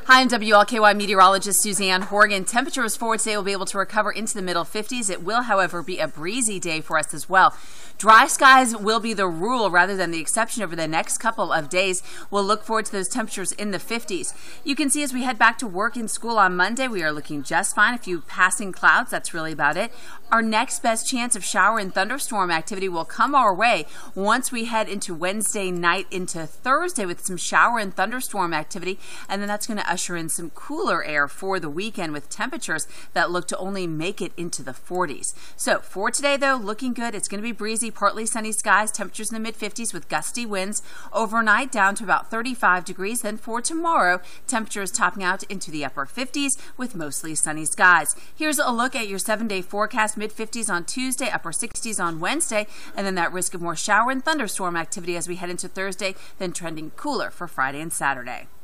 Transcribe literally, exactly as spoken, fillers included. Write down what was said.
Hi, I'm W L K Y meteorologist Suzanne Horgan. Temperatures for today will be able to recover into the middle fifties. It will, however, be a breezy day for us as well. Dry skies will be the rule rather than the exception over the next couple of days. We'll look forward to those temperatures in the fifties. You can see as we head back to work and school on Monday, we are looking just fine. A few passing clouds, that's really about it. Our next best chance of shower and thunderstorm activity will come our way once we head into Wednesday night into Thursday with some shower and thunderstorm activity, and then that's going to usher in some cooler air for the weekend with temperatures that look to only make it into the forties. So for today, though, looking good. It's going to be breezy, partly sunny skies, temperatures in the mid fifties with gusty winds. Overnight down to about thirty-five degrees. Then for tomorrow, temperatures topping out into the upper fifties with mostly sunny skies. Here's a look at your seven-day forecast. Mid fifties on Tuesday, upper sixties on Wednesday, and then that risk of more shower and thunderstorm activity as we head into Thursday, then trending cooler for Friday and Saturday.